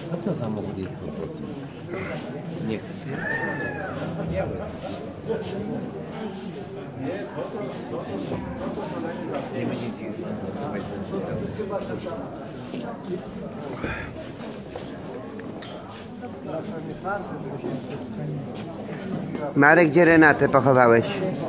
A co samochód jest po prostu? Nie chcesz się? Białe. Nie będzie ci montować. Marek, gdzie Renatę pochowałeś?